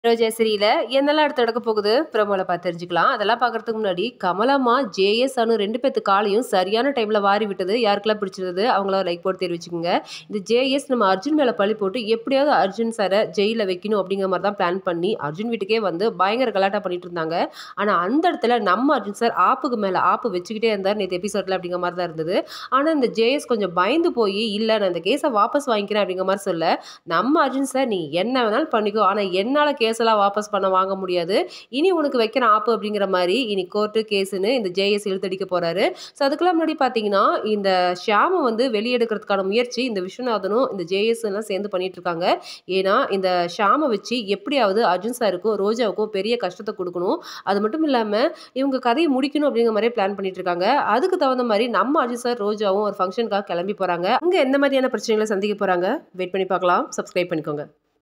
ரோஜா சீரியல்ல என்னெல்லாம் அடுத்து நடக்க போகுது ப்ரோமோல பார்த்து தெரிஞ்சுக்கலாம். அதெல்லாம் பார்க்கறதுக்கு முன்னாடி கமலம்மா, ஜேஎஸ், அனு 2 பேத்து காலையும் சரியான டைம்ல வாரி விட்டது யாருக்கெல்லாம் பிடிச்சிருந்தது அவங்களாம் லைக் போட்டு தெரிவிச்சுக்கோங்க. இந்த ஜேஎஸ் நம்ம அர்ஜுன் மேல பழி போட்டு எப்படியாவது அர்ஜுன் சாரை ஜெயில வைக்கணும் அப்படிங்கிற மாதிரி தான் பிளான் பண்ணி அர்ஜுன் வீட்டுக்கே வந்து பயங்கர கலாட்டா பண்ணிட்டு இருந்தாங்க. ஆனா அந்த இடத்துல நம்ம அர்ஜுன் சார் ஆப்புக்கு மேல ஆப்பு வச்சுக்கிட்டே இருந்தார் நேற்று எபிசோட்ல அப்படிங்கிற மாதிரி தான் இருந்தது. ஆனா இந்த ஜேஎஸ் கொஞ்சம் பயந்து போய் இல்ல நான் இந்த கேஸை வாபஸ் வாங்கிக்கிறேன் அப்படிங்கிற மாதிரி சொல்ல நம்ம அர்ஜுன் சார் நீ என்ன வேணாலும் பண்ணிக்கோ ஆனா என்னால கேஸெல்லாம் வாபஸ் பண்ண வாங்க முடியாது. இனி உனக்கு வைக்கிற ஆப்பு அப்படிங்கிற மாதிரி இனி கோர்ட்டு கேஸுன்னு இந்த ஜேஎஸ் இழுத்தடிக்க போறாரு. ஸோ அதுக்கெல்லாம் முன்னாடி பார்த்தீங்கன்னா இந்த ஷியாமை வந்து வெளியெடுக்கிறதுக்கான முயற்சி இந்த விஸ்வநாதனும் இந்த ஜேஎஸ் எல்லாம் சேர்ந்து பண்ணிட்டு இருக்காங்க. ஏன்னா இந்த ஷியாமை வச்சு எப்படியாவது அர்ஜுன் சாருக்கும் ரோஜாவுக்கும் பெரிய கஷ்டத்தை கொடுக்கணும். அது மட்டும் இல்லாமல் இவங்க கதையை முடிக்கணும் அப்படிங்கிற மாதிரி பிளான் பண்ணிட்டு இருக்காங்க. அதுக்கு தகுந்த மாதிரி நம்ம அர்ஜுன் சார் ரோஜாவும் ஒரு ஃபங்க்ஷனுக்காக கிளம்பி போறாங்க. அங்கே எந்த மாதிரியான பிரச்சனைகளை சந்திக்க போறாங்க வெயிட் பண்ணி பார்க்கலாம். சப்ஸ்கிரைப் பண்ணிக்கோங்க.